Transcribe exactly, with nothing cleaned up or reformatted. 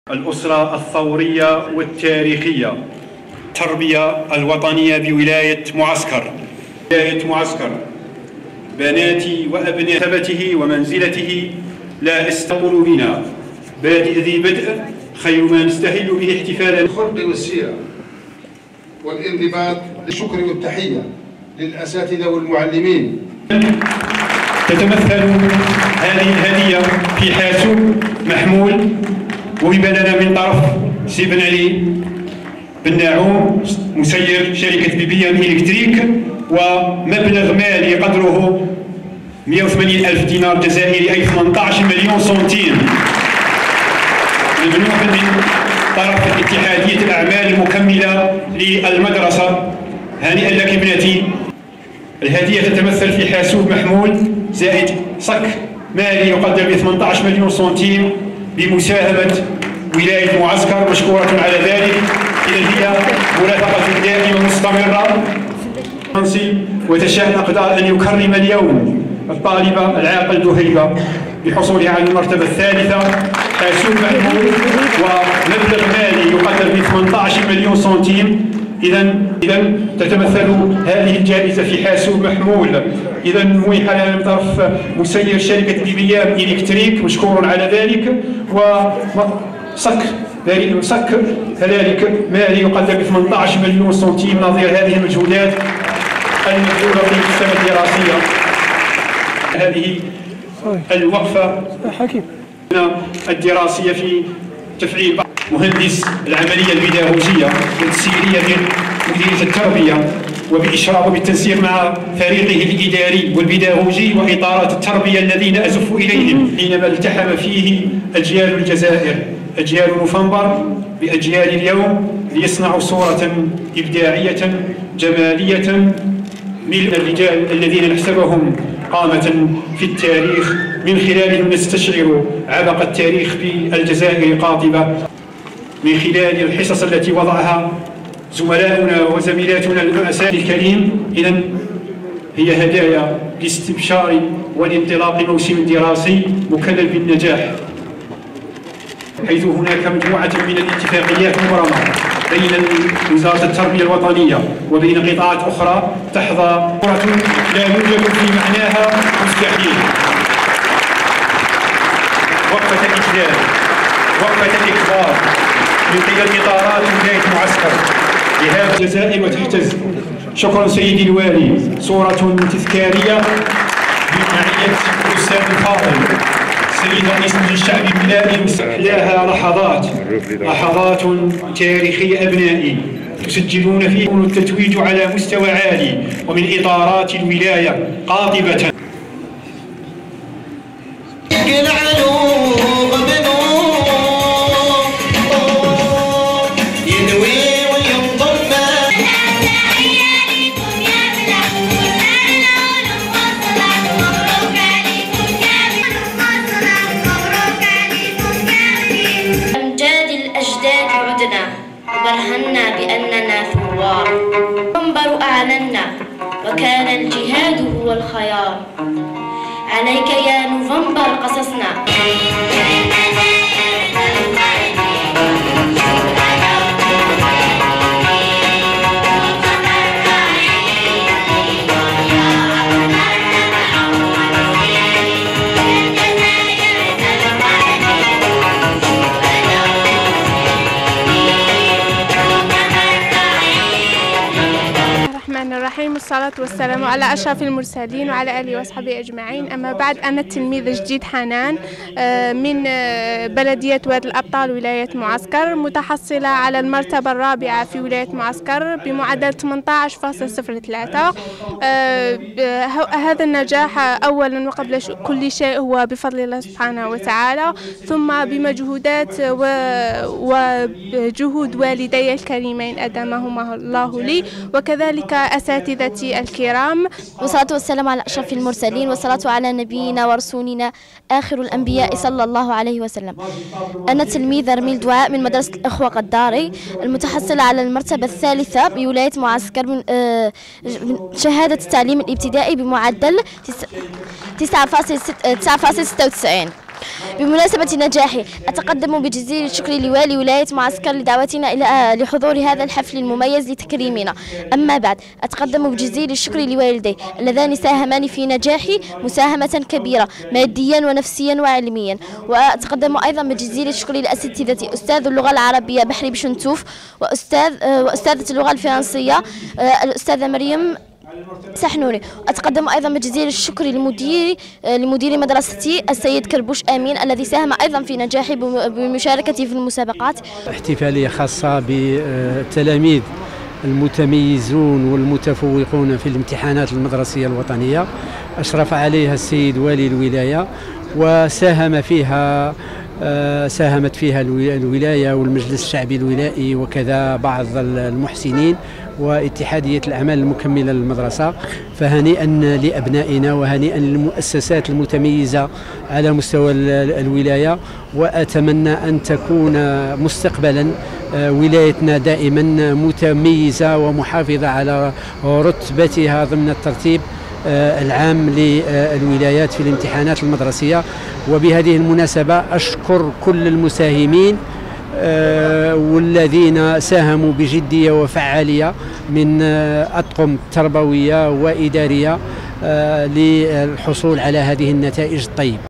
الأسرة الثورية والتاريخية، التربية الوطنية بولاية معسكر. ولاية معسكر، بناتي وأبناء ثبته ومنزلته لا استقلوا بنا، بادئ ذي بدء خير ما نستهل به احتفالا. الخلق والسيرة والانضباط، الشكر والتحية للأساتذة والمعلمين. تتمثل هذه الهدية في حاسوب محمول وبلنا من طرف سي بن علي بن ناعوم مسير شركة بي بي ام إلكتريك، ومبلغ مالي قدره مئة وثمانين ألف دينار جزائري أي ثمانية عشر مليون سنتيم، ممنوح من طرف اتحادية الأعمال المكملة للمدرسة. هنيئا لك ابنتي. الهدية تتمثل في حاسوب محمول زائد صك مالي يقدر ب ثمانية عشر مليون سنتيم بمساهمة ولاية معسكر، مشكورة على ذلك. إذا هي مرافقة دائمة مستمرة. وتشاء الأقدار أن يكرم اليوم الطالبة العاقل دهيبة بحصولها على المرتبة الثالثة، حاسوب محمول ومبلغ مالي يقدر ب ثمانية عشر مليون سنتيم. إذا إذا تتمثل هذه الجائزة في حاسوب محمول، إذا منح لنا من طرف مسير شركة بي بي ام إلكتريك، مشكور على ذلك. وصك صك كذلك مالي يقدر ب ثمانية عشر مليون سنتيم نظير هذه المجهودات المبذولة في السنة الدراسية. هذه الوقفة الدراسية في تفعيل مهندس العملية البيداغوجية والتسييرية في مديرية التربية، وبإشراف وبالتنسيق مع فريقه الإداري والبيداغوجي وإطارات التربية الذين أزف إليهم حينما التحم فيه أجيال الجزائر، أجيال نوفمبر بأجيال اليوم، ليصنعوا صورة إبداعية جمالية من الرجال الذين نحسبهم قامة في التاريخ، من خلالهم نستشعر عبق التاريخ في الجزائر قاطبة، من خلال الحصص التي وضعها زملاؤنا وزميلاتنا الأساتذة الكريم. إذن هي هدايا لاستبشار والانطلاق موسم دراسي مكلل بالنجاح، حيث هناك مجموعة من الاتفاقيات مبرمة بين وزارة التربية الوطنية وبين قطاعات أخرى تحظى صورة لا يوجد في معناها مستحيل. وقفة الإجلال، وقفة الإكبار من قبل إطارات ولاية معسكر لهذا الجزائر وتحتز. شكرا سيدي الوالي، صورة تذكارية بمعية الأستاذ الفاضل سيد رئيس مجلس الشعب الملائم. أحلاها لحظات لحظات تاريخية أبنائي تسجلون فيه التتويج على مستوى عالي ومن إطارات الولاية قاطبة. برهنا بأننا ثوار، منبر أعلنا وكان الجهاد هو الخيار. عليك يا نوفمبر قصصنا. الرحيم، والصلاة والسلام على أشرف المرسلين وعلى آله وأصحابه أجمعين. أما بعد، أنا التلميذة جديد حنان من بلدية وادي الأبطال ولاية معسكر، متحصلة على المرتبة الرابعة في ولاية معسكر بمعدل ثمانية عشر فاصلة صفر ثلاثة. هذا النجاح أولا وقبل كل شيء هو بفضل الله سبحانه وتعالى، ثم بمجهودات وجهود والدي الكريمين أدامهما الله لي، وكذلك أساتذتي الكرام. والصلاة والسلام على أشرف المرسلين، والصلاة على نبينا ورسولنا آخر الأنبياء صلى الله عليه وسلم. أنا تلميذة رميل دعاء من مدرسة الأخوة قداري، المتحصلة على المرتبة الثالثة بولاية معسكر من شهادة التعليم الابتدائي بمعدل تسعة فاصلة ستة وتسعين. بمناسبة نجاحي أتقدم بجزيل الشكر لوالي ولاية معسكر لدعوتنا إلى لحضور هذا الحفل المميز لتكريمنا. أما بعد أتقدم بجزيل الشكر لوالدي اللذان ساهمان في نجاحي مساهمة كبيرة ماديا ونفسيا وعلميا. وأتقدم أيضا بجزيل الشكر لأساتذتي أستاذ اللغة العربية بحري بشنتوف وأستاذ وأستاذة اللغة الفرنسية الأستاذة مريم سحنوني. أتقدم أيضا بجزيل الشكر لمدير لمدير مدرستي السيد كربوش أمين الذي ساهم أيضا في نجاحي بمشاركتي في المسابقات. احتفالية خاصة بالتلاميذ المتميزون والمتفوقون في الامتحانات المدرسية الوطنية أشرف عليها السيد والي الولاية، وساهم فيها ساهمت فيها الولاية والمجلس الشعبي الولائي وكذا بعض المحسنين واتحادية الأعمال المكملة للمدرسة. فهنيئا لأبنائنا وهنيئا للمؤسسات المتميزة على مستوى الولاية، وأتمنى أن تكون مستقبلا ولايتنا دائما متميزة ومحافظة على رتبتها ضمن الترتيب العام للولايات في الامتحانات المدرسية. وبهذه المناسبة أشكر كل المساهمين والذين ساهموا بجدية وفعالية من أطقم تربوية وإدارية للحصول على هذه النتائج الطيبة.